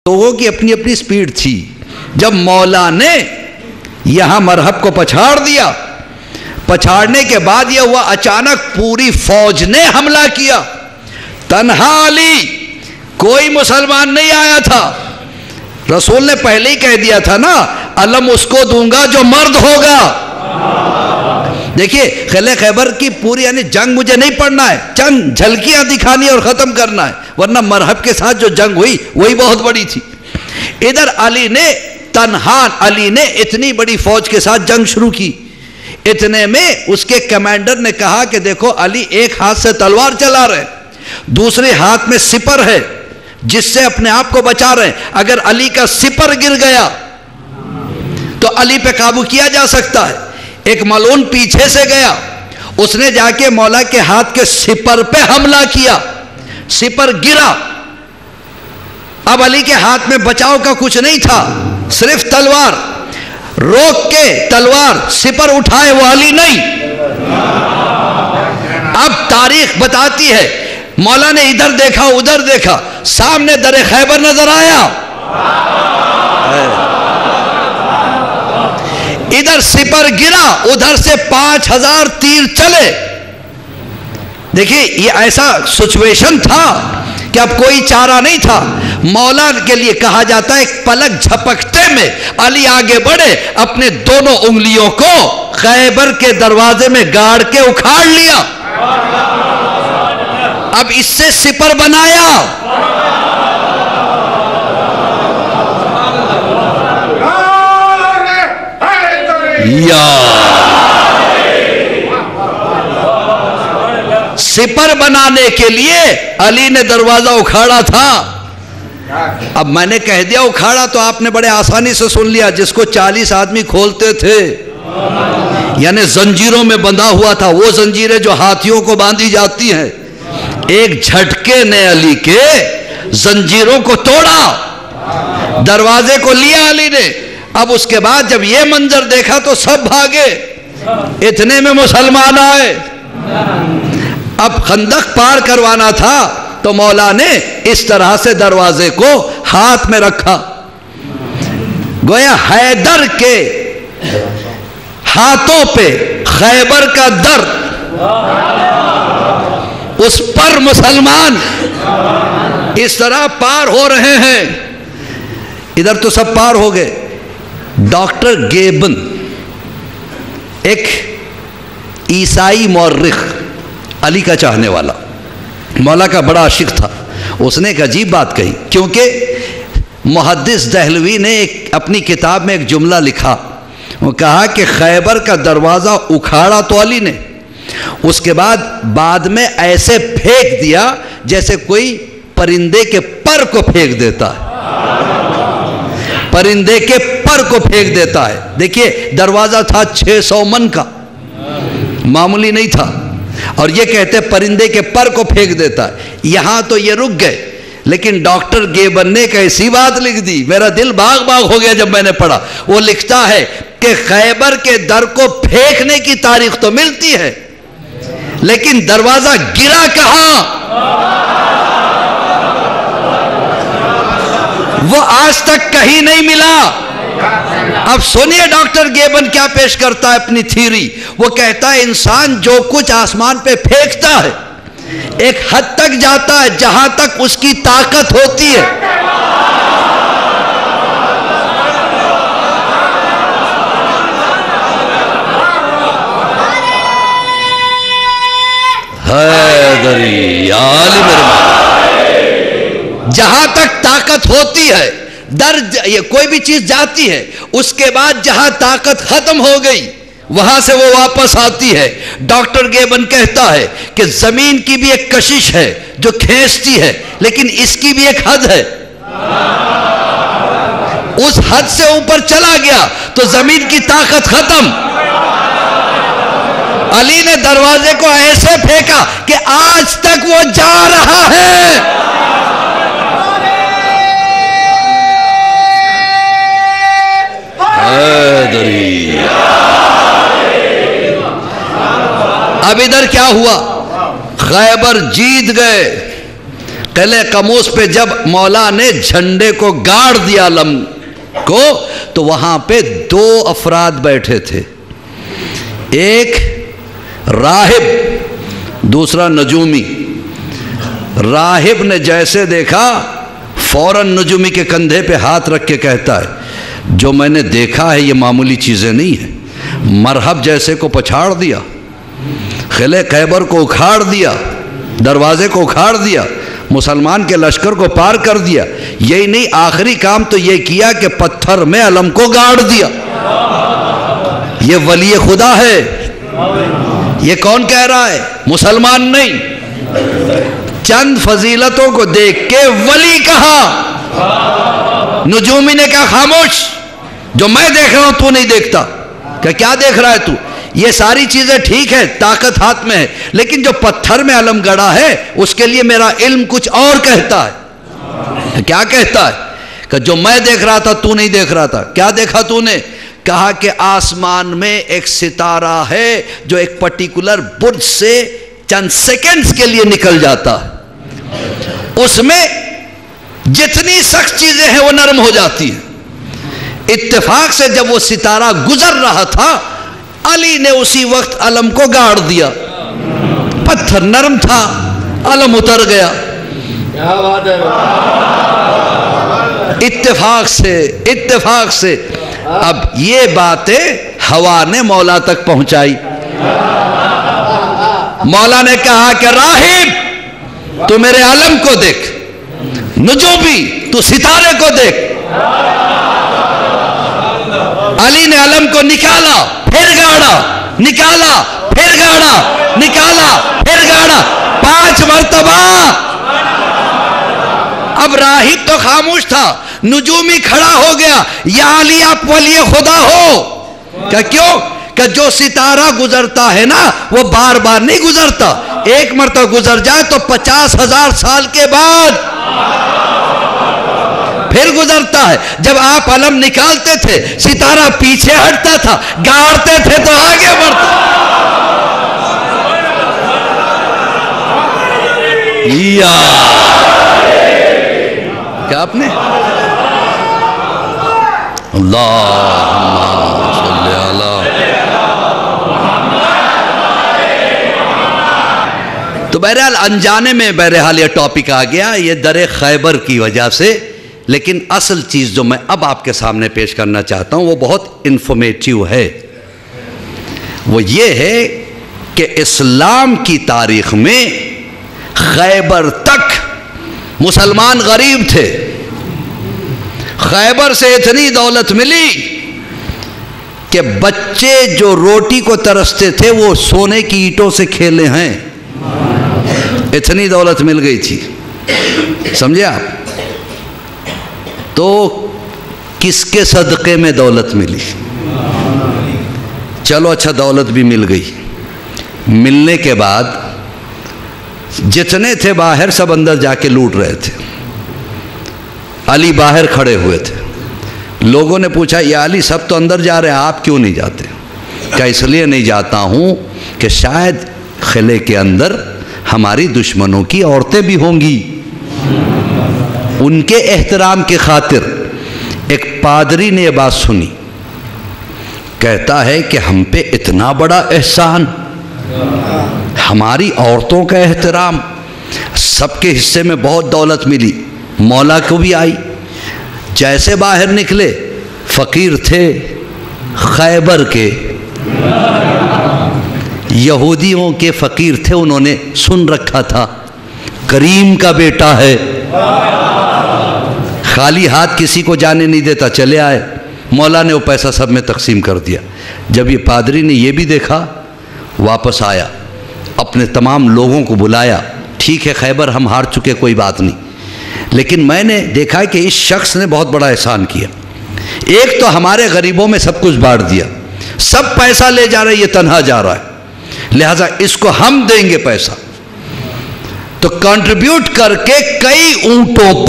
لوگوں کی اپنی اپنی سپیڈ تھی. جب مولا نے یہاں مرحب کو پچھاڑ دیا، پچھاڑنے کے بعد یہ ہوا اچانک پوری فوج نے حملہ کیا. تنہا علی، کوئی مسلمان نہیں آیا تھا. رسول نے پہلے ہی کہہ دیا تھا نا، علم اس کو دوں گا جو مرد ہوگا. دیکھیے قلعہ خیبر کی پوری یعنی جنگ مجھے نہیں پڑھنا ہے، چند جھلکیاں دکھانی اور ختم کرنا ہے، ورنہ مرحب کے ساتھ جو جنگ ہوئی وہی بہت بڑی تھی. ادھر علی نے تنہا علی نے اتنی بڑی فوج کے ساتھ جنگ شروع کی. اتنے میں اس کے کمانڈر نے کہا کہ دیکھو علی ایک ہاتھ سے تلوار چلا رہے، دوسرے ہاتھ میں سپر ہے جس سے اپنے آپ کو بچا رہے ہیں. اگر علی کا سپر گر گیا تو علی پہ قابو کیا جا سکتا ہے. ایک ملعون پیچھے سے گیا، اس نے جا کے مولا کے ہاتھ کے سپر پہ حملہ کیا، سپر گرا. اب علی کے ہاتھ میں بچاؤ کا کچھ نہیں تھا، صرف تلوار. روک کے تلوار سپر اٹھائے وہ علی نہیں. اب تاریخ بتاتی ہے مولا نے ادھر دیکھا ادھر دیکھا، سامنے در خیبر نظر آیا، ادھر سپر گرا، ادھر سے 5000 تیر چلے. دیکھیے یہ ایسا سچویشن تھا کہ اب کوئی چارہ نہیں تھا. مولا کے لیے کہا جاتا ہے ایک پلک جھپکتے میں علی آگے بڑھے، اپنے دونوں انگلیوں کو خیبر کے دروازے میں گاڑ کے اکھاڑ لیا. اب اس سے سپر بنایا. سپر بنانے کے لیے علی نے دروازہ اکھاڑا تھا. اب میں نے کہہ دیا اکھاڑا تو آپ نے بڑے آسانی سے سن لیا، جس کو 40 آدمی کھولتے تھے، یعنی زنجیروں میں بندھا ہوا تھا. وہ زنجیریں جو ہاتھیوں کو باندھی جاتی ہیں، ایک جھٹکے نے علی کے زنجیروں کو توڑا، دروازے کو لیا علی نے. اب اس کے بعد جب یہ منظر دیکھا تو سب بھاگے. اتنے میں مسلمان آئے. اب خندق پار کروانا تھا تو مولا نے اس طرح سے دروازے کو ہاتھ میں رکھا، گویا حیدر کے ہاتھوں پہ خیبر کا در، اس پر مسلمان اس طرح پار ہو رہے ہیں. ادھر تو سب پار ہو گئے. ڈاکٹر گیبن ایک عیسائی مورخ، علی کا چاہنے والا، مولا کا بڑا عاشق تھا. اس نے ایک عجیب بات کہی، کیونکہ محدث دہلوی نے اپنی کتاب میں ایک جملہ لکھا. وہ کہا کہ خیبر کا دروازہ اکھاڑا تو علی نے، اس کے بعد میں ایسے پھینک دیا جیسے کوئی پرندے کے پر کو پھینک دیتا ہے، پرندے کے پر کو پھینک دیتا ہے. دیکھیے دروازہ تھا 600 من کا، معمولی نہیں تھا، اور یہ کہتے پرندے کے پر کو پھینک دیتا ہے. یہاں تو یہ رک گئے، لیکن ڈاکٹر گیبن نے ایک ایسی بات لکھ دی، میرا دل باغ باغ ہو گیا جب میں نے پڑھا. وہ لکھتا ہے کہ خیبر کے در کو پھینکنے کی تاریخ تو ملتی ہے، لیکن دروازہ گرا کہاں وہ آج تک کہیں نہیں ملا. اب سنیے ڈاکٹر گیبن کیا پیش کرتا ہے اپنی تھیوری. وہ کہتا ہے انسان جو کچھ آسمان پہ پھینکتا ہے ایک حد تک جاتا ہے جہاں تک اس کی طاقت ہوتی ہے. حیدری عالم جہاں تک طاقت ہوتی ہے یہ کوئی بھی چیز جاتی ہے، اس کے بعد جہاں طاقت ختم ہو گئی وہاں سے وہ واپس آتی ہے. ڈاکٹر گیبن کہتا ہے کہ زمین کی بھی ایک کشش ہے جو کھینچتی ہے، لیکن اس کی بھی ایک حد ہے. اس حد سے اوپر چلا گیا تو زمین کی طاقت ختم. علی نے دروازے کو ایسے پھینکا کہ آج تک وہ جا رہا ہے. اب ادھر کیا ہوا؟ خیبر جیت گئے. قلعہ قموس پہ جب مولا نے جھنڈے کو گاڑ دیا علم کو، تو وہاں پہ دو افراد بیٹھے تھے، ایک راہب، دوسرا نجومی۔ راہب نے جیسے دیکھا فوراً نجومی کے کندھے پہ ہاتھ رکھ کے کہتا ہے جو میں نے دیکھا ہے یہ معمولی چیزیں نہیں ہیں، مرحب جیسے کو پچھاڑ دیا، قلعہ خیبر کو اکھاڑ دیا، دروازے کو اکھاڑ دیا، مسلمان کے لشکر کو پار کر دیا، یہی نہیں آخری کام تو یہ کیا کہ پتھر میں علم کو گاڑ دیا۔ یہ ولی خدا ہے۔ یہ کون کہہ رہا ہے؟ مسلمان نہیں، چند فضیلتوں کو دیکھ کے ولی کہا۔ نجومی نے کہا خاموش، جو میں دیکھ رہا ہوں تو نہیں دیکھتا۔ کہ کیا دیکھ رہا ہے تو؟ یہ ساری چیزیں ٹھیک ہے، طاقت ہاتھ میں ہے، لیکن جو پتھر میں علم گڑا ہے اس کے لیے میرا علم کچھ اور کہتا ہے۔ کیا کہتا ہے؟ کہ جو میں دیکھ رہا تھا تو نہیں دیکھ رہا تھا۔ کیا دیکھا تو نے؟ کہا کہ آسمان میں ایک ستارہ ہے جو ایک پرٹیکولر برج سے چند سیکنڈز کے لیے نکل جاتا ہے، اس میں جتنی سخت چیزیں ہیں وہ نرم ہو جاتی ہیں۔ اتفاق سے جب وہ ستارہ گزر رہا تھا، علی نے اسی وقت علم کو گاڑ دیا، پتھر نرم تھا، علم اتر گیا۔ اتفاق سے اب یہ باتیں ہوا نے مولا تک پہنچائی۔ مولا نے کہا کہ راہب تو میرے علم کو دیکھ، نجومی تو ستارے کو دیکھ۔ علی نے علم کو نکالا، پھر گاڑا، نکالا، پھر گاڑا، نکالا، پھر گاڑا، 5 مرتبہ۔ اب راہب تو خاموش تھا، نجومی کھڑا ہو گیا، یا علی آپ ولی خدا ہو؟ کہ کیوں؟ کہ جو ستارہ گزرتا ہے نا وہ بار بار نہیں گزرتا، ایک مرتبہ گزر جائے تو 50,000 سال کے بعد پھر گزرتا ہے۔ جب آپ علم نکالتے تھے ستارہ پیچھے ہٹتا تھا، گاڑتے تھے تو آگے بڑھتا۔ کیا آپ نے اللہم صلی علی۔ تو بہرحال انجانے میں بہرحال یہ ٹاپک آ گیا، یہ در خیبر کی وجہ سے۔ لیکن اصل چیز جو میں اب آپ کے سامنے پیش کرنا چاہتا ہوں وہ بہت انفارمیٹیو ہے، وہ یہ ہے کہ اسلام کی تاریخ میں خیبر تک مسلمان غریب تھے۔ خیبر سے اتنی دولت ملی کہ بچے جو روٹی کو ترستے تھے وہ سونے کی اینٹوں سے کھیلے ہیں، اتنی دولت مل گئی تھی۔ سمجھے آپ؟ تو کس کے صدقے میں دولت ملی؟ چلو اچھا دولت بھی مل گئی، ملنے کے بعد جتنے تھے باہر سب اندر جا کے لوٹ رہے تھے۔ علی باہر کھڑے ہوئے تھے، لوگوں نے پوچھا یا علی سب تو اندر جا رہے ہیں آپ کیوں نہیں جاتے؟ کیا اس لیے نہیں جاتا ہوں کہ شاید قلعے کے اندر ہماری دشمنوں کی عورتیں بھی ہوں گی، ان کے احترام کی خاطر۔ ایک پادری نے یہ بات سنی، کہتا ہے کہ ہم پہ اتنا بڑا احسان، ہماری عورتوں کا احترام، سب کے حصے میں بہت دولت ملی، مولا کو بھی آئی۔ جیسے باہر نکلے فقیر تھے خیبر کے، یہودیوں کے فقیر تھے، انہوں نے سن رکھا تھا کریم کا بیٹا ہے، خالی ہاتھ کسی کو جانے نہیں دیتا، چلے آئے۔ مولا نے وہ پیسہ سب میں تقسیم کر دیا۔ جب یہ پادری نے یہ بھی دیکھا، واپس آیا، اپنے تمام لوگوں کو بلایا، ٹھیک ہے خیبر ہم ہار چکے کوئی بات نہیں، لیکن میں نے دیکھا کہ اس شخص نے بہت بڑا احسان کیا۔ ایک تو ہمارے غریبوں میں سب کچھ بانٹ دیا، سب پیسہ لے جا رہے، یہ تنہا جا رہا ہے، لہٰذا اس کو ہم دیں گے پیسہ۔ تو کنٹریبیوٹ کر کے کئی اونٹوں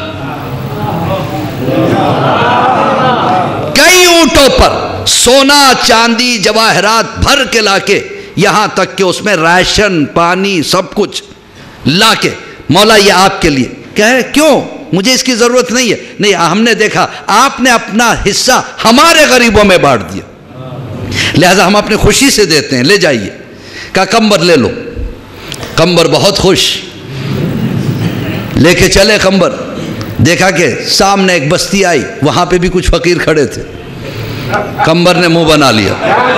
پر سونا چاندی جواہرات بھر کے لا کے، یہاں تک کہ اس میں راشن پانی سب کچھ لا کے مولا یہ آپ کے لیے. کہے کیوں؟ مجھے اس کی ضرورت نہیں ہے. نہیں، ہم نے دیکھا آپ نے اپنا حصہ ہمارے غریبوں میں بانٹ دیا، لہذا ہم اپنی خوشی سے دیتے ہیں، لے جائیے. کہا کمبر لے لو. کمبر بہت خوش، لے کے چلے کمبر. دیکھا کہ سامنے ایک بستی آئی، وہاں پہ بھی کچھ فقیر کھڑے تھے. کمبر نے منہ بنا لیا،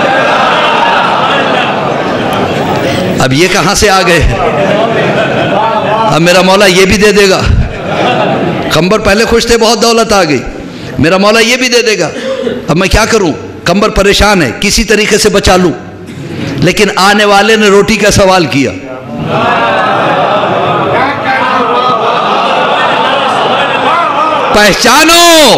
اب یہ کہاں سے آ گئے، اب میرا مولا یہ بھی دے دے گا. کمبر پہلے خوش تھے، بہت دولت آ گئی، میرا مولا یہ بھی دے دے گا، اب میں کیا کروں. کمبر پریشان ہے، کسی طریقے سے بچا لوں. لیکن آنے والے نے روٹی کا سوال کیا. پہچانو،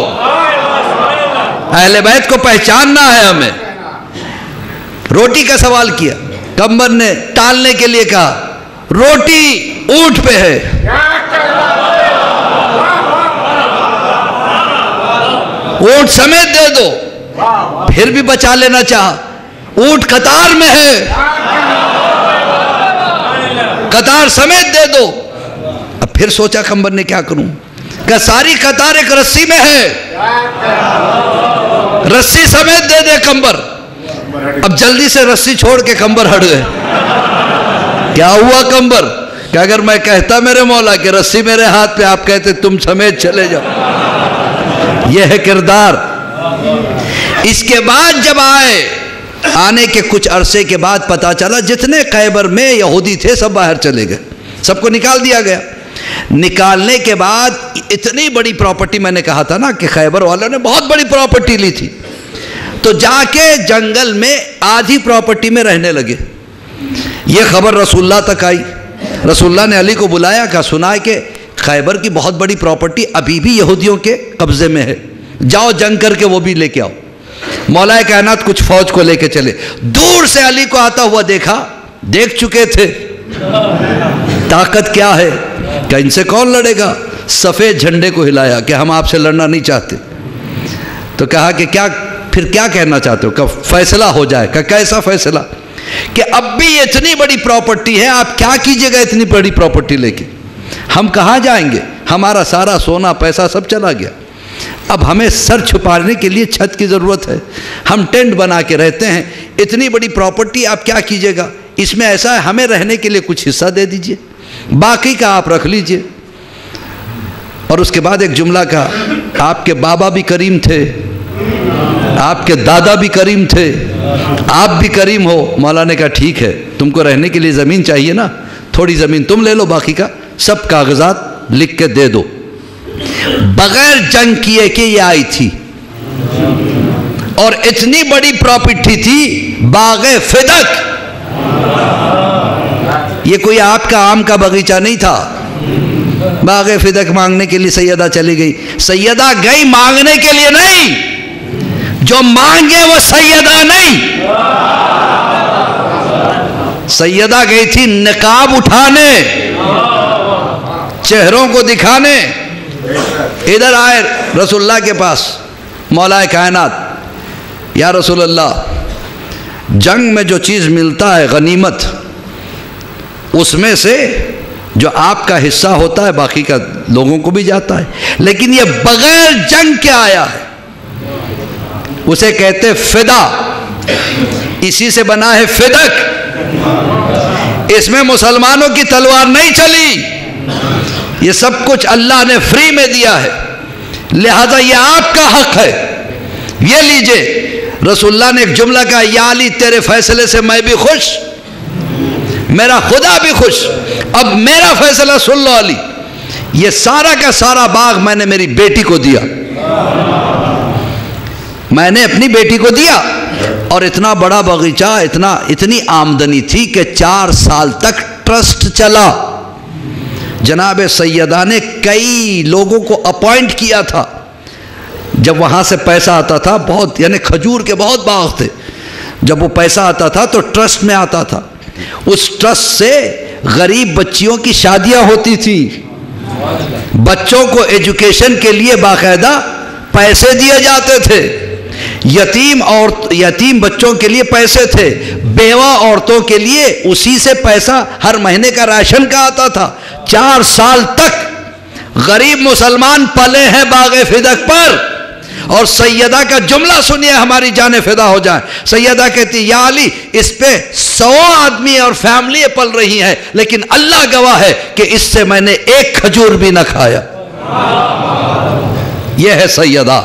اہل بیت کو پہچاننا ہے ہمیں. روٹی کا سوال کیا. کمبر نے ٹالنے کے لیے کہا روٹی اونٹ پہ ہے. اونٹ سمیت دے دو. پھر بھی بچا لینا چاہا. اونٹ قطار میں ہے، قطار سمیت دے دو. اب پھر سوچا کمبر نے کیا کروں. کہ ساری قطار ایک رسی میں ہے، رسی سمیت دے دے کمبر. اب جلدی سے رسی چھوڑ کے کمبر ہٹ گئے. کیا ہوا کمبر؟ کہ اگر میں کہتا میرے مولا کہ رسی میرے ہاتھ پہ، آپ کہتے تم سمیت چلے جاؤ. یہ ہے کردار. اس کے بعد جب آنے کے کچھ عرصے کے بعد پتا چلا جتنے خیبر میں یہودی تھے سب باہر چلے گئے، سب کو نکال دیا گیا. نکالنے کے بعد اتنی بڑی پراپرٹی، میں نے کہا تھا نا کہ خیبر والوں نے بہت بڑی پراپرٹی لی تھی، تو جا کے جنگل میں آدھی پراپرٹی میں رہنے لگے. یہ خبر رسول اللہ تک آئی. رسول اللہ نے علی کو بلایا، کہا سنا ہے کہ خیبر کی بہت بڑی پراپرٹی ابھی بھی یہودیوں کے قبضے میں ہے، جاؤ جنگ کر کے وہ بھی لے کے آؤ. مولا کائنات کچھ فوج کو لے کے چلے. دور سے علی کو آتا ہوا دیکھا، دیکھ چکے تھے طاقت کیا ہے، کہ ان سے کون لڑے گا. سفید جھنڈے کو ہلایا کہ ہم آپ سے لڑنا نہیں چاہتے. تو کہا کہ پھر کیا کہنا چاہتے ہو؟ کہ فیصلہ ہو جائے. کہ کیسا فیصلہ؟ کہ اب بھی اتنی بڑی پراپرٹی ہے، آپ کیا کیجئے گا اتنی بڑی پراپرٹی لے کے؟ ہم کہاں جائیں گے؟ ہمارا سارا سونا پیسہ سب چلا گیا. اب ہمیں سر چھپانے کے لیے چھت کی ضرورت ہے، ہم ٹینٹ بنا کے رہتے ہیں. اتنی بڑی پراپرٹی آپ کیا کیجئے گا؟ اس میں ایسا ہے ہمیں رہنے کے لیے کچھ حصہ دے دیجئے، باقی کا آپ رکھ لیجئے. اور اس کے بعد ایک جملہ کہا، آپ کے بابا بھی کریم تھے، آپ کے دادا بھی کریم تھے، آپ بھی کریم ہو. مولا نے کہا ٹھیک ہے، تم کو رہنے کے لیے زمین چاہیے نا، تھوڑی زمین تم لے لو، باقی کا سب کاغذات لکھ کے دے دو. بغیر جنگ کیے کہ یہ آئی تھی، اور اتنی بڑی پراپرٹی تھی، باغ فدق. یہ کوئی آپ کا آم کا باغیچہ نہیں تھا. باغ فدق مانگنے کے لیے سیدہ چلی گئی. سیدہ گئی مانگنے کے لیے نہیں، جو مانگے وہ سیدہ نہیں. سیدہ گئی تھی نقاب اٹھانے، چہروں کو دکھانے. ادھر آئے رسول اللہ کے پاس مولا کائنات، یا رسول اللہ، جنگ میں جو چیز ملتا ہے غنیمت، اس میں سے جو آپ کا حصہ ہوتا ہے باقی کا لوگوں کو بھی جاتا ہے، لیکن یہ بغیر جنگ کے آیا ہے. اسے کہتے فدا، اسی سے بنا ہے فدق. اس میں مسلمانوں کی تلوار نہیں چلی، یہ سب کچھ اللہ نے فری میں دیا ہے، لہذا یہ آپ کا حق ہے، یہ لیجئے. رسول اللہ نے ایک جملہ کہا، یا علی تیرے فیصلے سے میں بھی خوش، میرا خدا بھی خوش. اب میرا فیصلہ سن لو علی، یہ سارا کا سارا باغ میں نے میری بیٹی کو دیا، میں نے اپنی بیٹی کو دیا. اور اتنا بڑا باغیچہ، اتنی آمدنی تھی کہ 4 سال تک ٹرسٹ چلا. جناب سیدہ نے کئی لوگوں کو اپوائنٹ کیا تھا. جب وہاں سے پیسہ آتا تھا، بہت یعنی کھجور کے بہت باغ تھے، جب وہ پیسہ آتا تھا تو ٹرسٹ میں آتا تھا. اس ٹرسٹ سے غریب بچیوں کی شادیاں ہوتی تھی، بچوں کو ایجوکیشن کے لیے باقاعدہ پیسے دیے جاتے تھے. یتیم بچوں کے لیے پیسے تھے، بیوہ عورتوں کے لیے اسی سے پیسہ ہر مہینے کا راشن کا آتا تھا. 4 سال تک غریب مسلمان پلے ہیں باغ فدق پر. اور سیدہ کا جملہ سنیے, ہماری جانیں فدا ہو جائیں. سیدہ کہتی یا علی اس پہ 100 آدمی اور فیملی پل رہی ہیں, لیکن اللہ گواہ ہے کہ اس سے میں نے 1 کھجور بھی نہ کھایا. یہ ہے سیدہ.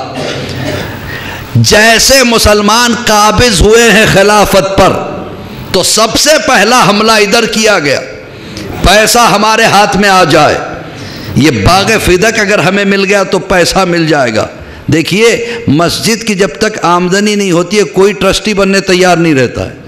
جیسے مسلمان قابض ہوئے ہیں خلافت پر تو سب سے پہلا حملہ ادھر کیا گیا, پیسہ ہمارے ہاتھ میں آ جائے. یہ باغ فدق اگر ہمیں مل گیا تو پیسہ مل جائے گا. دیکھیے مسجد کی جب تک آمدنی نہیں ہوتی ہے کوئی ٹرسٹی بننے تیار نہیں رہتا ہے.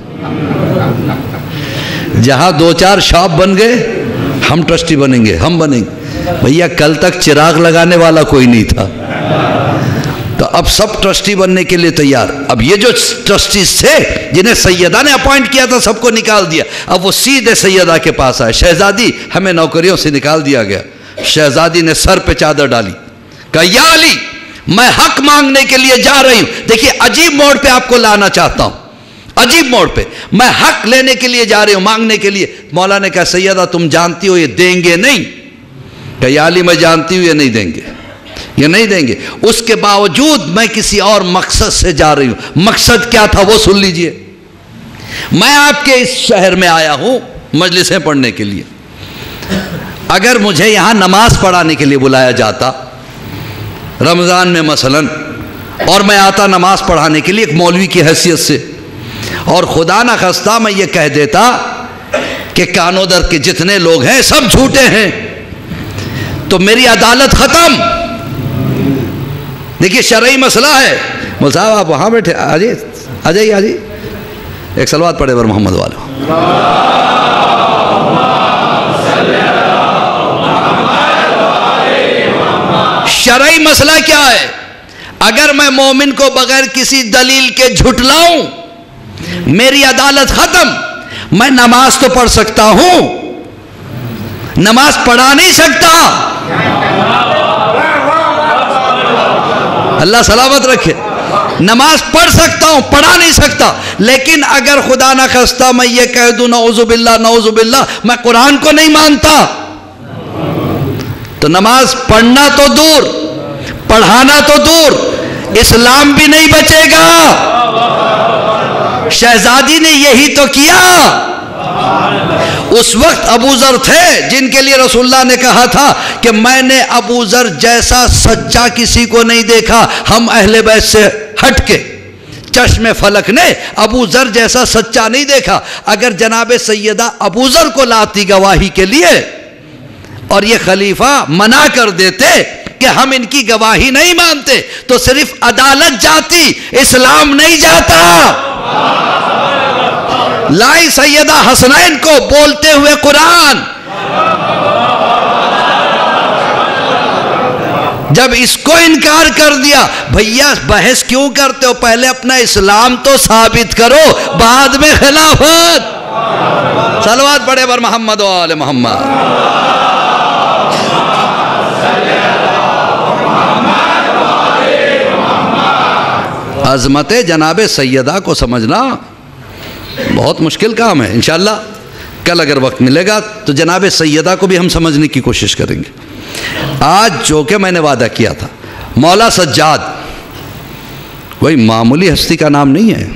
جہاں 2-4 شاپ بن گئے ہم ٹرسٹی بنیں گے, ہم بنیں گے. بھیا کل تک چراغ لگانے والا کوئی نہیں تھا, تو اب سب ٹرسٹی بننے کے لیے تیار. اب یہ جو ٹرسٹیز تھے جنہیں سیدہ نے اپوائنٹ کیا تھا سب کو نکال دیا. اب وہ سیدھے سیدہ کے پاس آئے, شہزادی ہمیں نوکریوں سے نکال دیا گیا. شہزادی نے سر پہ چادر ڈالی, کہا یا علی میں حق مانگنے کے لیے جا رہی ہوں. دیکھیے عجیب موڑ پہ آپ کو لانا چاہتا ہوں, عجیب موڑ پہ. میں حق لینے کے لیے جا رہی ہوں, مانگنے کے لیے. مولا نے کہا سیدہ تم جانتی ہو یہ دیں گے نہیں. کہ یا علی میں جانتی ہوں یہ نہیں دیں گے, یہ نہیں دیں گے. اس کے باوجود میں کسی اور مقصد سے جا رہی ہوں. مقصد کیا تھا وہ سن لیجئے. میں آپ کے اس شہر میں آیا ہوں مجلسیں پڑھنے کے لیے. اگر مجھے یہاں نماز پڑھانے کے لیے بلایا جاتا رمضان میں مثلاً, اور میں آتا نماز پڑھانے کے لیے ایک مولوی کی حیثیت سے, اور خدا نہ خواستہ میں یہ کہہ دیتا کہ کانودر کے جتنے لوگ ہیں سب جھوٹے ہیں, تو میری عدالت ختم. دیکھیے شرعی مسئلہ ہے. مول صاحب آپ وہاں بیٹھے, آ جائیے ایک صلوات پڑھے بر محمد والو. شرعی مسئلہ کیا ہے؟ اگر میں مومن کو بغیر کسی دلیل کے جھٹلاؤں میری عدالت ختم. میں نماز تو پڑھ سکتا ہوں, نماز پڑھا نہیں سکتا. اللہ سلامت رکھے. نماز پڑھ سکتا ہوں, پڑھا نہیں سکتا. لیکن اگر خدا نہ خواستہ میں یہ کہہ دوں نعوذ باللہ میں قرآن کو نہیں مانتا, تو نماز پڑھنا تو دور, پڑھانا تو دور, اسلام بھی نہیں بچے گا. شہزادی نے یہی تو کیا. اس وقت ابو ذر تھے جن کے لیے رسول اللہ نے کہا تھا کہ میں نے ابو ذر جیسا سچا کسی کو نہیں دیکھا. ہم اہل بیت سے ہٹ کے چشم فلک نے ابو ذر جیسا سچا نہیں دیکھا. اگر جناب سیدہ ابو ذر کو لاتی گواہی کے لیے اور یہ خلیفہ منع کر دیتے کہ ہم ان کی گواہی نہیں مانتے, تو صرف عدالت جاتی, اسلام نہیں جاتا. لائی سیدہ حسنین کو بولتے ہوئے قرآن. جب اس کو انکار کر دیا, بھیا بحث کیوں کرتے ہو, پہلے اپنا اسلام تو ثابت کرو, بعد میں خلافت. صلوات پڑھے بر محمد و آل محمد. عظمت جناب سیدہ کو سمجھنا بہت مشکل کام ہے. انشاءاللہ کل اگر وقت ملے گا تو جناب سیدہ کو بھی ہم سمجھنے کی کوشش کریں گے. آج جو کہ میں نے وعدہ کیا تھا, مولا سجاد کوئی معمولی ہستی کا نام نہیں ہے.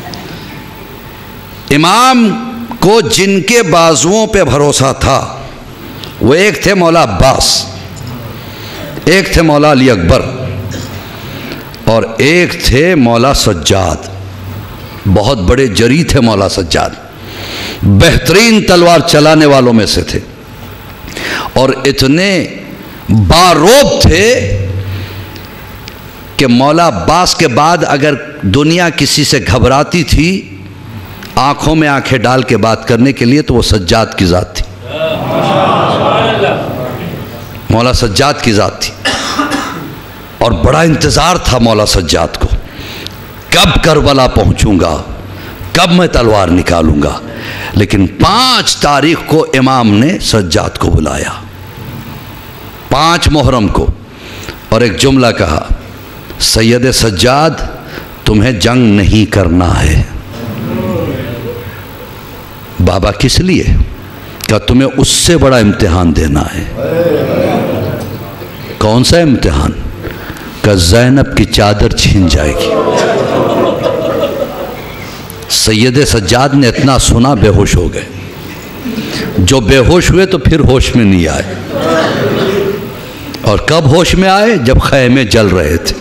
امام کو جن کے بازوؤں پہ بھروسہ تھا وہ ایک تھے مولا عباس, ایک تھے مولا علی اکبر, اور ایک تھے مولا سجاد. بہت بڑے جری تھے مولا سجاد, بہترین تلوار چلانے والوں میں سے تھے, اور اتنے باروب تھے کہ مولا عباس کے بعد اگر دنیا کسی سے گھبراتی تھی آنکھوں میں آنکھیں ڈال کے بات کرنے کے لیے تو وہ سجاد کی ذات تھی. مولا سجاد کی ذات تھی, اور بڑا انتظار تھا مولا سجاد کو, کب کربلا پہنچوں گا, کب میں تلوار نکالوں گا. لیکن 5 تاریخ کو امام نے سجاد کو بلایا, 5 محرم کو, اور ایک جملہ کہا, سید سجاد تمہیں جنگ نہیں کرنا ہے. بابا کس لیے؟ کہ تمہیں اس سے بڑا امتحان دینا ہے۔ کون سا امتحان؟ کہ زینب کی چادر چھین جائے گی۔ سید سجاد نے اتنا سنا، بے ہوش ہو گئے۔ جو بے ہوش ہوئے تو پھر ہوش میں نہیں آئے، اور کب ہوش میں آئے؟ جب خیمے جل رہے تھے۔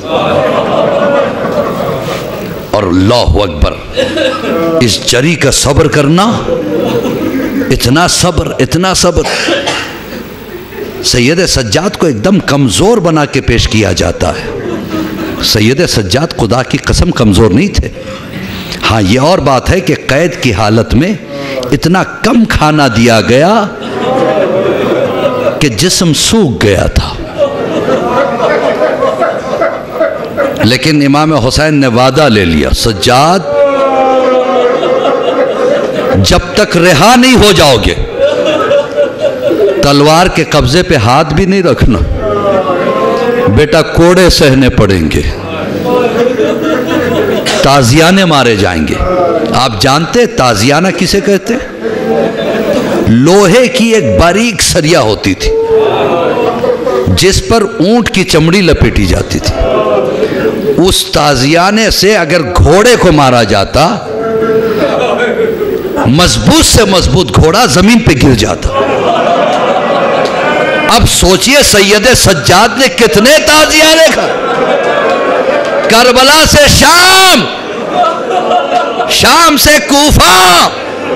اور اللہ اکبر، اس جری کا صبر کرنا، اتنا صبر، اتنا صبر۔ سید سجاد کو ایک دم کمزور بنا کے پیش کیا جاتا ہے۔ سید سجاد خدا کی قسم کمزور نہیں تھے۔ ہاں یہ اور بات ہے کہ قید کی حالت میں اتنا کم کھانا دیا گیا کہ جسم سوکھ گیا تھا۔ لیکن امام حسین نے وعدہ لے لیا، سجاد جب تک رہا نہیں ہو جاؤ گے تلوار کے قبضے پہ ہاتھ بھی نہیں رکھنا، بیٹا کوڑے سہنے پڑیں گے، تازیانے مارے جائیں گے۔ آپ جانتے تازیانہ کسے کہتے؟ لوہے کی ایک باریک سریا ہوتی تھی جس پر اونٹ کی چمڑی لپیٹی جاتی تھی۔ اس تازیانے سے اگر گھوڑے کو مارا جاتا، مضبوط سے مضبوط گھوڑا زمین پہ گر جاتا۔ اب سوچئے سید سجاد نے کتنے تازیانے کھائے۔ کربلا سے شام، شام سے کوفہ،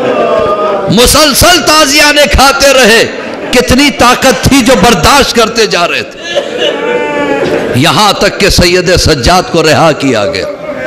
مسلسل تازیانے کھاتے رہے۔ کتنی طاقت تھی جو برداشت کرتے جا رہے تھے، یہاں تک کہ سید سجاد کو رہا کیا گیا۔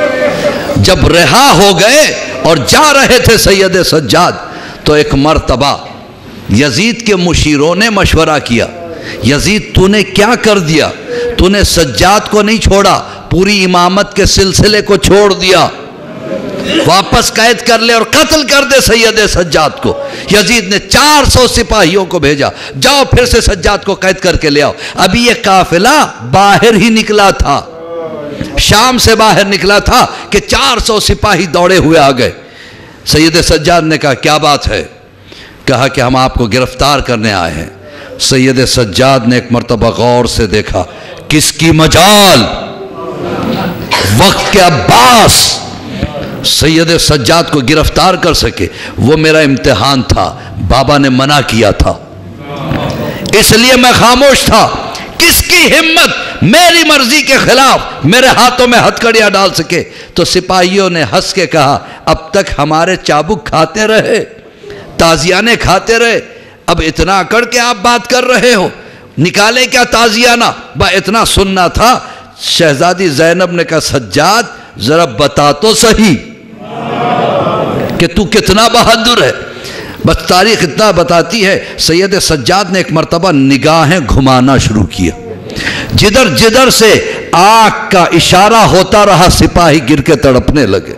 جب رہا ہو گئے اور جا رہے تھے سید سجاد، تو ایک مرتبہ یزید کے مشیروں نے مشورہ کیا، یزید تو نے کیا کر دیا؟ تو نے سجاد کو نہیں چھوڑا، پوری امامت کے سلسلے کو چھوڑ دیا، واپس قید کر لے اور قتل کر دے سید سجاد کو۔ یزید نے 400 سپاہیوں کو بھیجا، جاؤ پھر سے سجاد کو قید کر کے لے آؤ۔ ابھی یہ قافلہ باہر ہی نکلا تھا، شام سے باہر نکلا تھا کہ 400 سپاہی دوڑے ہوئے آ گئے۔ سید سجاد نے کہا کیا بات ہے؟ کہا کہ ہم آپ کو گرفتار کرنے آئے ہیں۔ سید سجاد نے ایک مرتبہ غور سے دیکھا، کس کی مجال؟ وقت کے عباس سید سجاد کو گرفتار کر سکے، وہ میرا امتحان تھا، بابا نے منع کیا تھا، اس لیے میں خاموش تھا۔ کس کی ہمت میری مرضی کے خلاف میرے ہاتھوں میں ہتھکڑیاں ڈال سکے؟ تو سپاہیوں نے ہنس کے کہا، اب تک ہمارے چابک کھاتے رہے، تازیانے کھاتے رہے، اب اتنا اکڑ کے آپ بات کر رہے ہو، نکالے کیا تازیانہ؟ با اتنا سننا تھا۔ شہزادی زینب نے کہا سجاد ذرا بتا تو صحیح کہ تو کتنا بہادر ہے۔ بس تاریخ اتنا بتاتی ہے، سید سجاد نے ایک مرتبہ نگاہیں گھمانا شروع کیا، جدھر جدھر سے آنکھ کا اشارہ ہوتا رہا سپاہی گر کے تڑپنے لگے،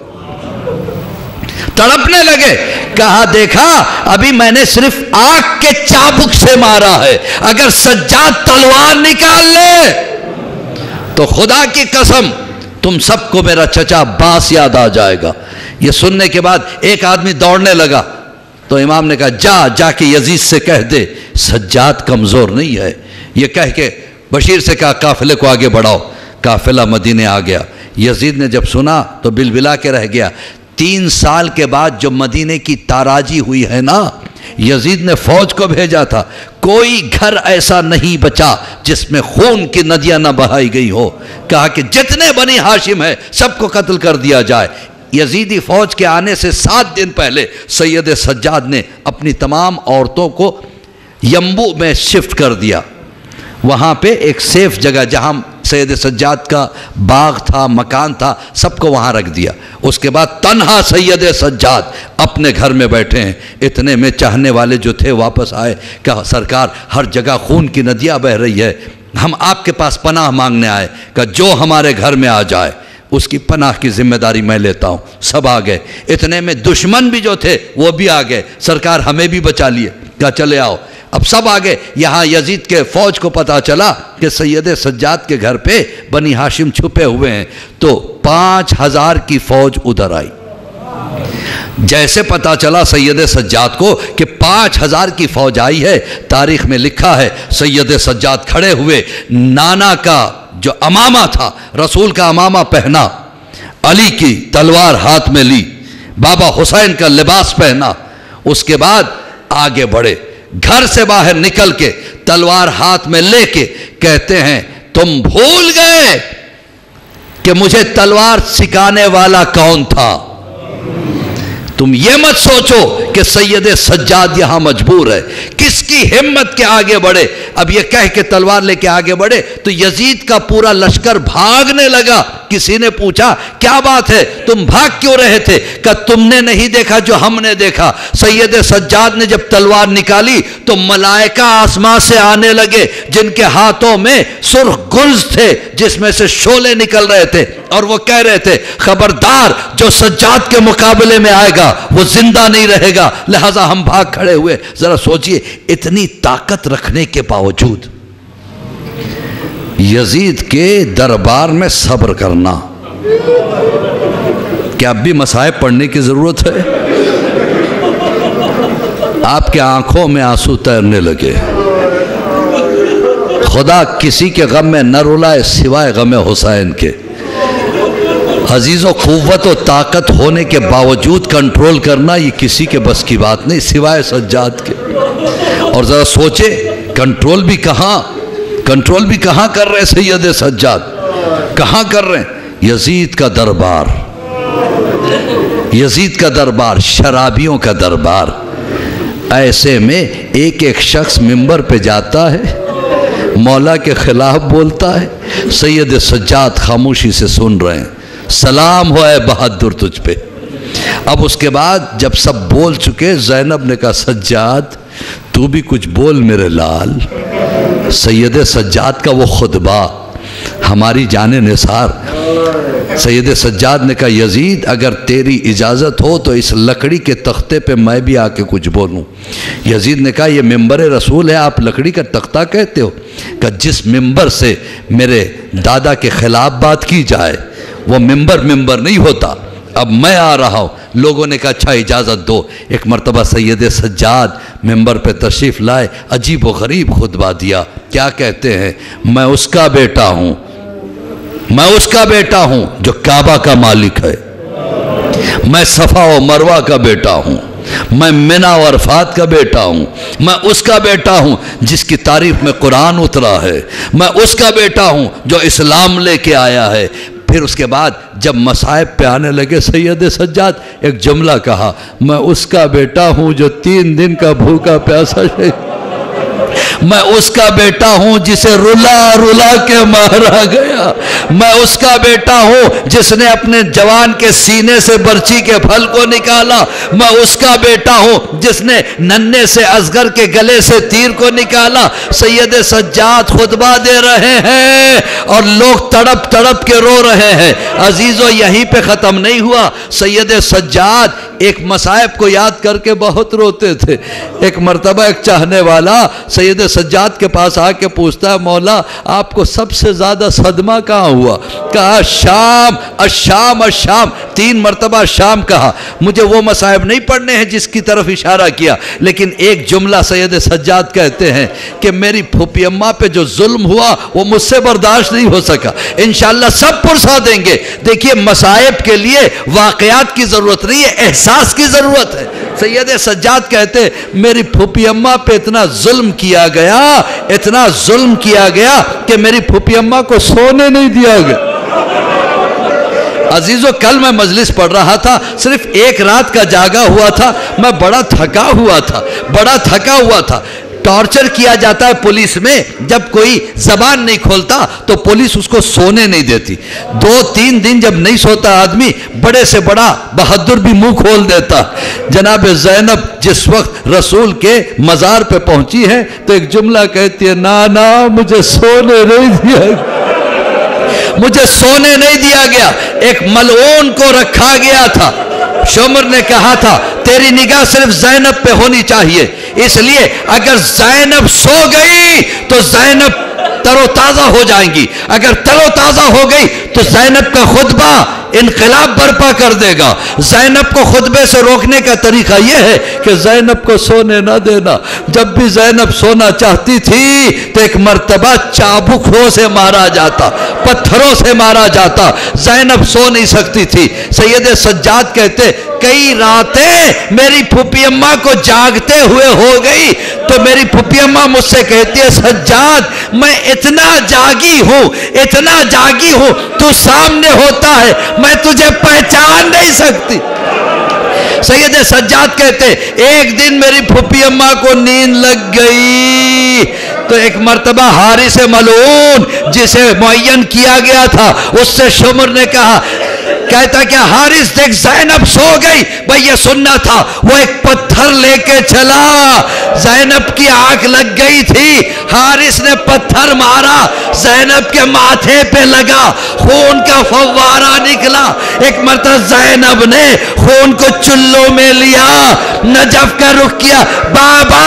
تڑپنے لگے۔ کہا دیکھا ابھی میں نے صرف آنکھ کے چابک سے مارا ہے، اگر سجاد تلوار نکال لے تو خدا کی قسم تم سب کو میرا چچا عباس یاد آ جائے گا۔ یہ سننے کے بعد ایک آدمی دوڑنے لگا، تو امام نے کہا جا کے یزید سے کہہ دے سجاد کمزور نہیں ہے۔ یہ کہہ کے بشیر سے کہا قافلے کو آگے بڑھاؤ۔ قافلہ مدینے آ گیا۔ یزید نے جب سنا تو بلبلا کے رہ گیا۔ 3 سال کے بعد جو مدینے کی تاراجی ہوئی ہے نا، یزید نے فوج کو بھیجا تھا، کوئی گھر ایسا نہیں بچا جس میں خون کی ندیاں نہ بہائی گئی ہو۔ کہا کہ جتنے بنی ہاشم ہے سب کو قتل کر دیا جائے۔ یزیدی فوج کے آنے سے 7 دن پہلے سید سجاد نے اپنی تمام عورتوں کو ینبو میں شفٹ کر دیا، وہاں پہ ایک سیف جگہ جہاں سید سجاد کا باغ تھا، مکان تھا، سب کو وہاں رکھ دیا۔ اس کے بعد تنہا سید سجاد اپنے گھر میں بیٹھے ہیں۔ اتنے میں چاہنے والے جو تھے واپس آئے، کہا سرکار ہر جگہ خون کی ندیاں بہہ رہی ہے، ہم آپ کے پاس پناہ مانگنے آئے۔ کہا جو ہمارے گھر میں آ جائے اس کی پناہ کی ذمہ داری میں لیتا ہوں۔ سب آ گئے۔ اتنے میں دشمن بھی جو تھے وہ بھی آ گئے، سرکار ہمیں بھی بچا لیے۔ کہا چلے آؤ۔ اب سب آگے۔ یہاں یزید کے فوج کو پتا چلا کہ سید سجاد کے گھر پہ بنی ہاشم چھپے ہوئے ہیں، تو 5000 کی فوج ادھر آئی۔ جیسے پتا چلا سید سجاد کو کہ 5000 کی فوج آئی ہے، تاریخ میں لکھا ہے سید سجاد کھڑے ہوئے، نانا کا جو امامہ تھا، رسول کا امامہ پہنا، علی کی تلوار ہاتھ میں لی، بابا حسین کا لباس پہنا، اس کے بعد آگے بڑھے، گھر سے باہر نکل کے تلوار ہاتھ میں لے کے کہتے ہیں تم بھول گئے کہ مجھے تلوار سکھانے والا کون تھا؟ تم یہ مت سوچو کہ سید سجاد یہاں مجبور ہے، کس کی ہمت کے آگے بڑھے۔ اب یہ کہہ کے تلوار لے کے آگے بڑھے تو یزید کا پورا لشکر بھاگنے لگا۔ کسی نے پوچھا کیا بات ہے، تم بھاگ کیوں رہے تھے؟ کہ تم نے نہیں دیکھا جو ہم نے دیکھا۔ سید سجاد نے جب تلوار نکالی تو ملائکہ آسمان سے آنے لگے، جن کے ہاتھوں میں سرخ گلز تھے جس میں سے شعلے نکل رہے تھے، اور وہ کہہ رہے تھے خبردار جو سجاد کے مقابلے میں آئے گا وہ زندہ نہیں رہے گا۔ لہذا ہم بھاگ کھڑے ہوئے۔ ذرا سوچئے اتنی طاقت رکھنے کے باوجود یزید کے دربار میں صبر کرنا، کیا اب بھی مصائب پڑھنے کی ضرورت ہے؟ آپ کے آنکھوں میں آنسو تیرنے لگے۔ خدا کسی کے غم میں نہ رلائے سوائے غم حسین کے۔ عزیزوں، قوت و طاقت ہونے کے باوجود کنٹرول کرنا یہ کسی کے بس کی بات نہیں سوائے سجاد کے۔ اور ذرا سوچے کنٹرول بھی کہاں کر رہے سید سجاد، کہاں کر رہے ہیں؟ یزید کا دربار، شرابیوں کا دربار۔ ایسے میں ایک ایک شخص منبر پہ جاتا ہے، مولا کے خلاف بولتا ہے، سید سجاد خاموشی سے سن رہے ہیں۔ سلام ہو اے بہادر تجھ پہ۔ اب اس کے بعد جب سب بول چکے، زینب نے کہا سجاد تو بھی کچھ بول میرے لال۔ سید سجاد کا وہ خطبہ ہماری جان نثار۔ سید سجاد نے کہا یزید اگر تیری اجازت ہو تو اس لکڑی کے تختے پہ میں بھی آ کے کچھ بولوں۔ یزید نے کہا یہ ممبر رسول ہے، آپ لکڑی کا تختہ کہتے ہو؟ کہ جس ممبر سے میرے دادا کے خلاف بات کی جائے وہ ممبر نہیں ہوتا۔ اب میں آ رہا ہوں۔ لوگوں نے کہا اچھا اجازت دو۔ ایک مرتبہ سید سجاد ممبر پہ تشریف لائے، عجیب و غریب خطبہ دیا۔ کیا کہتے ہیں؟ میں اس کا بیٹا ہوں جو کعبہ کا مالک ہے، میں صفا و مروہ کا بیٹا ہوں، میں منی و عرفات کا بیٹا ہوں، میں اس کا بیٹا ہوں جس کی تعریف میں قرآن اترا ہے، میں اس کا بیٹا ہوں جو اسلام لے کے آیا ہے۔ پھر اس کے بعد جب مصائب پہ آنے لگے سید سجاد ایک جملہ کہا، میں اس کا بیٹا ہوں جو 3 دن کا بھوکا پیاسا ہے، میں اس کا بیٹا ہوں جسے رلا کے مارا گیا، میں اس کا بیٹا ہوں جس نے اپنے جوان کے سینے سے برچی کے پھل کو نکالا، میں اس کا بیٹا ہوں جس نے ننھے سے اصغر کے گلے سے تیر کو نکالا۔ سید سجاد خطبہ دے رہے ہیں اور لوگ تڑپ کے رو رہے ہیں۔ عزیزو یہیں پہ ختم نہیں ہوا۔ سید سجاد ایک مصائب کو یاد کر کے بہت روتے تھے۔ ایک مرتبہ ایک چاہنے والا سید سجاد کے پاس آ کے پوچھتا ہے مولا آپ کو سب سے زیادہ صدمہ کہاں ہوا؟ کہا الشام 3 مرتبہ شام کہا۔ مجھے وہ مصائب نہیں پڑھنے ہیں جس کی طرف اشارہ کیا، لیکن ایک جملہ سید سجاد کہتے ہیں کہ میری پھوپھی اماں پہ جو ظلم ہوا وہ مجھ سے برداشت نہیں ہو سکا، انشاءاللہ سب پرسا دیں گے۔ دیکھیے مصائب کے لیے واقعات کی ضرورت نہیں ہے، احساس کی ضرورت ہے۔ سید سجاد کہتے میری پھوپھی اماں پہ اتنا ظلم کیا گیا کہ میری پھوپھی اماں کو سونے نہیں دیا گیا۔ عزیزو کل میں مجلس پڑھ رہا تھا، صرف 1 رات کا جاگا ہوا تھا، میں بڑا تھکا ہوا تھا۔ ٹارچر کیا جاتا ہے پولیس میں، جب کوئی زبان نہیں کھولتا تو پولیس اس کو سونے نہیں دیتی۔ 2-3 دن جب نہیں سوتا آدمی، بڑے سے بڑا بہادر بھی منہ کھول دیتا۔ جناب زینب جس وقت رسول کے مزار پہ پہنچی ہے تو ایک جملہ کہتی ہے نانا مجھے سونے نہیں دیا گیا، ایک ملعون کو رکھا گیا تھا۔ شمر نے کہا تھا تیری نگاہ صرف زینب پہ ہونی چاہیے، اس لیے اگر زینب سو گئی تو زینب تر و تازہ ہو جائیں گی. اگر تر و تازہ ہو گئی تو زینب کا خطبہ انقلاب برپا کر دے گا. زینب کو خطبے سے روکنے کا طریقہ یہ ہے کہ زینب کو سونے نہ دینا. جب بھی زینب سونا چاہتی تھی تو ایک مرتبہ چابکوں سے مارا جاتا, پتھروں سے مارا جاتا. زینب سو نہیں سکتی تھی. سید سجاد کہتے کئی راتیں میری پھوپھی اماں کو جاگتے ہوئے ہو گئی تو میری پھوپھی اماں مجھ سے کہتی ہے سجاد میں اتنا جاگی ہوں تو سامنے ہوتا ہے میں تجھے پہچان نہیں سکتی. سید سجاد کہتے ایک دن میری پھوپھی اماں کو نیند لگ گئی تو ایک مرتبہ حارث ملعون جسے معین کیا گیا تھا اس سے شمر نے کہا, کہتا کہ حارث دیکھ زینب سو گئی. بھئی یہ سننا تھا. وہ ایک پتھر لے کے چلا, زینب کی آنکھ لگ گئی تھی, حارث نے پتھر مارا, زینب کے ماتھے پہ لگا, خون کا فوارہ نکلا. ایک مرتبہ زینب نے خون کو چلوں میں لیا, نجف کا رخ کیا, بابا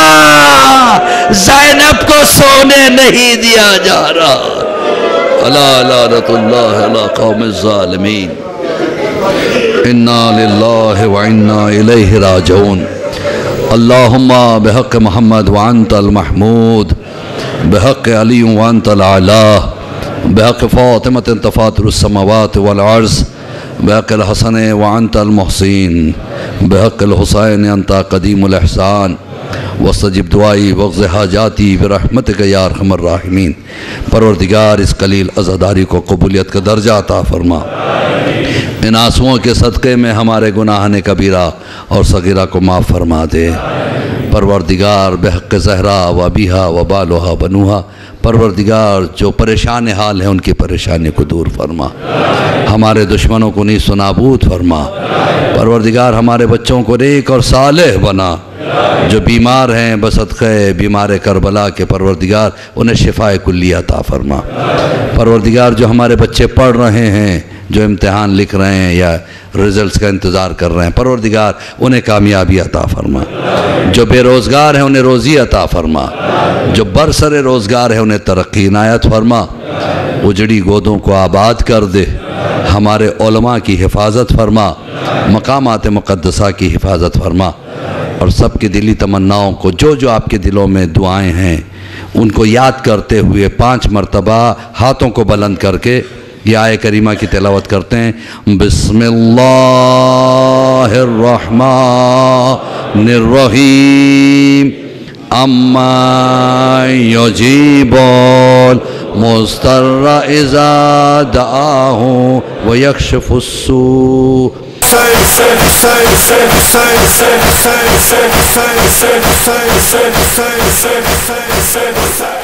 زینب کو سونے نہیں دیا جا رہا. الا لعنت اللہ علی قوم الظالمین. انا للہ وانا الیہ راجعون. اللہم بحق محمد وانت المحمود, بحق علی وانت العلا, بحق فاطمة تفاطر السماوات والعرض, بحق الحسن وانت المحسین, بحق الحسین انت قدیم الاحسان, واستجب دعائی واقض حاجاتی برحمتک یا ارحم الراحمین. پروردگار اس قلیل عزاداری کو قبولیت کا درجہ عطا فرما. ان آنسوؤں کے صدقے میں ہمارے گناہان کبیرہ اور صغیرہ کو معاف فرما دے. پروردگار بحق زہرا و ابیہا و بالوہا بنوہا, پروردگار جو پریشان حال ہیں ان کی پریشانی کو دور فرما, ہمارے دشمنوں کو نیست و نابود فرما. پروردگار ہمارے بچوں کو نیک اور صالح بنا, جو بیمار ہیں بصدقہ بیمار کربلا کے پروردگار انہیں شفاء کلی عطا فرما. پروردگار جو ہمارے بچے پڑھ رہے ہیں, جو امتحان لکھ رہے ہیں یا رزلٹس کا انتظار کر رہے ہیں, پروردگار انہیں کامیابی عطا فرما. جو بے روزگار ہیں انہیں روزی عطا فرما, جو برسر روزگار ہیں انہیں ترقی عنایت فرما. اجڑی گودوں کو آباد کر دے, ہمارے علماء کی حفاظت فرما, مقامات مقدسہ کی حفاظت فرما, اور سب کی دلی تمناؤں کو جو آپ کے دلوں میں دعائیں ہیں ان کو یاد کرتے ہوئے 5 مرتبہ ہاتھوں کو بلند کر کے یہ آیہ کریمہ کی تلاوت کرتے ہیں. بسم اللہ الرحمن الرحیم. اما یجیب المضطر اذا دعاہ ویکشف السوء. Say